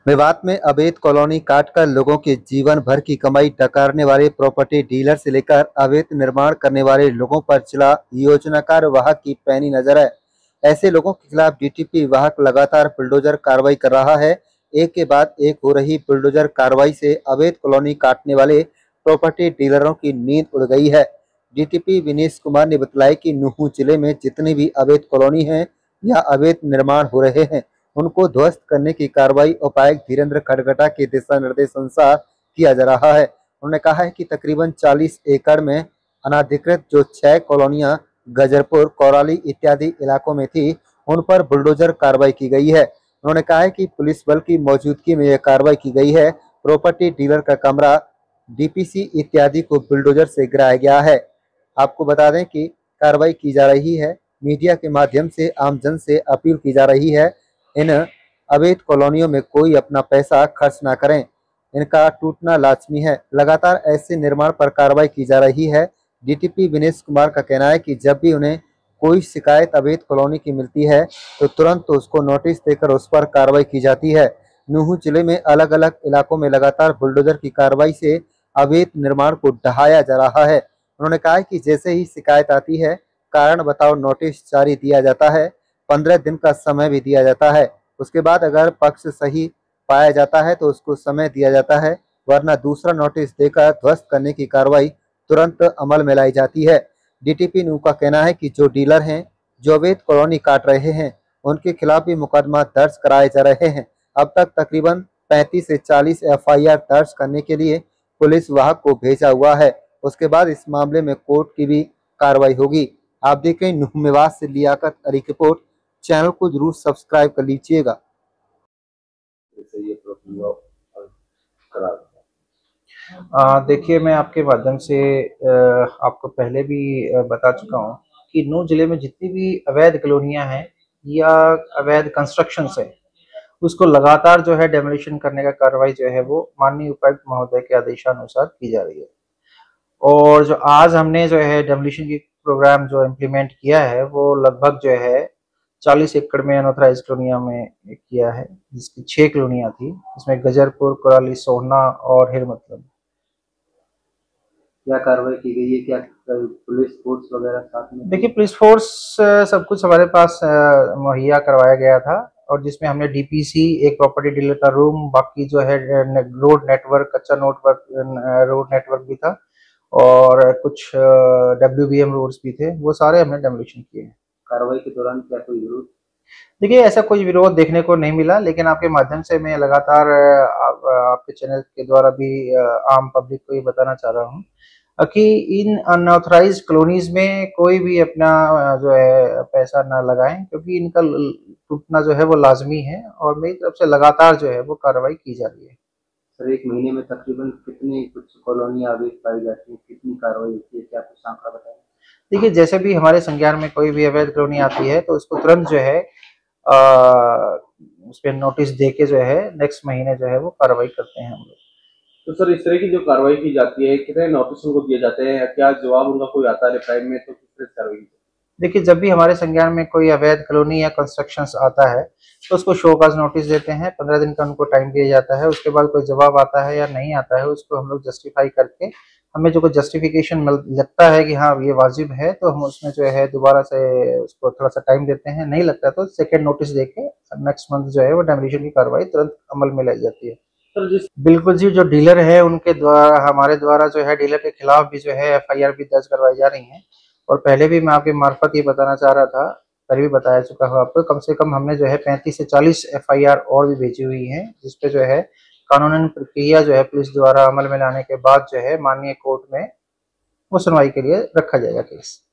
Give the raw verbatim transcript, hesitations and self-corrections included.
मेवात में अवैध कॉलोनी काटकर लोगों के जीवन भर की कमाई डकारने वाले प्रॉपर्टी डीलर से लेकर अवैध निर्माण करने वाले लोगों पर जिला योजनाकार वाहक की पैनी नजर है। ऐसे लोगों के खिलाफ डीटीपी वाहक लगातार बुलडोजर कार्रवाई कर रहा है। एक के बाद एक हो रही बुलडोजर कार्रवाई से अवैध कॉलोनी काटने वाले प्रॉपर्टी डीलरों की नींद उड़ गई है। डीटीपी विनेश कुमार ने बताया कि नूंह जिले में जितनी भी अवैध कॉलोनी है या अवैध निर्माण हो रहे हैं उनको ध्वस्त करने की कार्रवाई उपायुक्त धीरेन्द्र खडगटा के दिशा निर्देश अनुसार किया जा रहा है। उन्होंने कहा है कि तकरीबन चालीस एकड़ में अनाधिकृत जो छह कॉलोनियां गजरपुर, कोराली इत्यादि इलाकों में थी, उन पर बुलडोजर कार्रवाई की गई है। उन्होंने कहा है कि पुलिस बल की मौजूदगी में यह कार्रवाई की गई है। प्रॉपर्टी डीलर का कमरा, डीपीसी इत्यादि को बुलडोजर से गिराया गया है। आपको बता दें कि कार्रवाई की जा रही है। मीडिया के माध्यम से आमजन से अपील की जा रही है, इन अवैध कॉलोनियों में कोई अपना पैसा खर्च ना करें, इनका टूटना लाजमी है। लगातार ऐसे निर्माण पर कार्रवाई की जा रही है। डीटीपी विनेश कुमार का कहना है कि जब भी उन्हें कोई शिकायत अवैध कॉलोनी की मिलती है तो तुरंत तो उसको नोटिस देकर उस पर कार्रवाई की जाती है। नूंह जिले में अलग अलग इलाकों में लगातार बुलडोजर की कार्रवाई से अवैध निर्माण को ढहाया जा रहा है। उन्होंने कहा कि जैसे ही शिकायत आती है कारण बताओ नोटिस जारी दिया जाता है। पंद्रह दिन का समय भी दिया जाता है। उसके बाद अगर पक्ष सही पाया जाता है तो उसको समय दिया जाता है, वरना दूसरा नोटिस देकर ध्वस्त करने की कार्रवाई तुरंत अमल में लाई जाती है। डीटीपी नूंह का कहना है कि जो डीलर हैं जो अवैध कॉलोनी काट रहे हैं उनके खिलाफ भी मुकदमा दर्ज कराए जा रहे हैं। अब तक तकरीबन पैंतीस से चालीस एफ आई आर दर्ज करने के लिए पुलिस वाहक को भेजा हुआ है। उसके बाद इस मामले में कोर्ट की भी कार्रवाई होगी। आप देखें नूंह मेवात से लियाकत अली की रिपोर्ट। चैनल को जरूर सब्सक्राइब कर लीजिएगा। देखिए, मैं आपके माध्यम से आ, आपको पहले भी आ, बता चुका हूँ कि नूंह जिले में जितनी भी अवैध कॉलोनियां हैं या अवैध कंस्ट्रक्शंस है उसको लगातार जो है डेमोलिशन करने का कार्रवाई जो है वो माननीय उपायुक्त महोदय के आदेशानुसार की जा रही है। और जो आज हमने जो है डेमोलिशन की प्रोग्राम जो इम्प्लीमेंट किया है वो लगभग जो है चालीस एकड़ में अनऑथराइज कॉलोनिया में किया है, जिसकी छह कॉलोनियां थी, इसमें गजरपुर, कोराली, सोहना और हिर मतलब। क्या कार्रवाई की गई है? क्या पुलिस फोर्स वगैरह साथ में? देखिए, पुलिस फोर्स सब कुछ हमारे पास मुहैया करवाया गया था और जिसमें हमने डीपीसी, एक प्रॉपर्टी डीलर का रूम, बाकी जो है रोड नेटवर्क, कच्चा नेटवर्क रोड नेटवर्क भी था और कुछ डब्ल्यूबीएम रोड्स भी थे, वो सारे हमने डेमोलिशन किए हैं। कार्रवाई के दौरान क्या कोई विरोध? देखिए, ऐसा कोई विरोध देखने को नहीं मिला, लेकिन आपके माध्यम से मैं लगातार आप, आपके चैनल के द्वारा भी आम पब्लिक को ये बताना चाह रहा हूँ कि इन अनऑथराइज्ड कॉलोनीज में कोई भी अपना जो है पैसा ना लगाएं, क्योंकि इनका टूटना जो है वो लाजमी है और मेरी तरफ से लगातार जो है वो कार्रवाई की जा रही है। सर, एक महीने में तकरीबन कितनी कुछ कॉलोनियां अवैध पाई जाती हैं, कितनी कार्रवाई होती है, क्या कुछ आंकड़ा बताएं? देखिए, जैसे भी हमारे संज्ञान में कोई भी अवैध कॉलोनी आती है तो उसको तुरंत जो है आ, उस पर नोटिस दे के जो है नेक्स्ट महीने जो है वो कार्रवाई करते हैं हम लोग। तो सर, इस तरह की जो कार्रवाई की जाती है, कितने नोटिस उनको दिए जाते हैं, क्या जवाब उनका कोई आता है रिप्लाई में, तो किस तरह से कार्रवाई? देखिए, जब भी हमारे संज्ञान में कोई अवैध कॉलोनी या कंस्ट्रक्शंस आता है तो उसको शो काज नोटिस देते हैं, पंद्रह दिन का उनको टाइम दिया जाता है। उसके बाद कोई जवाब आता है या नहीं आता है उसको हम लोग जस्टिफाई करके, हमें जो कोई जस्टिफिकेशन लगता है कि हाँ ये वाजिब है तो हम उसमें जो है दोबारा से उसको थोड़ा सा टाइम देते हैं, नहीं लगता तो सेकेंड नोटिस देके नेक्स्ट मंथ जो है वो डेमोलिशन की कार्रवाई तुरंत अमल में लाई जाती है। बिल्कुल जी, जो डीलर है उनके द्वारा, हमारे द्वारा जो है डीलर के खिलाफ भी जो है एफ आई आर भी दर्ज करवाई जा रही है। और पहले भी मैं आपके मार्फत ये बताना चाह रहा था, पहले भी बताया चुका हूँ आपको, कम से कम हमने जो है पैंतीस से चालीस एफ आई आर और भी भेजी हुई हैं, जिसपे जो है कानूनन प्रक्रिया जो है पुलिस द्वारा अमल में लाने के बाद जो है माननीय कोर्ट में वो सुनवाई के लिए रखा जाएगा केस।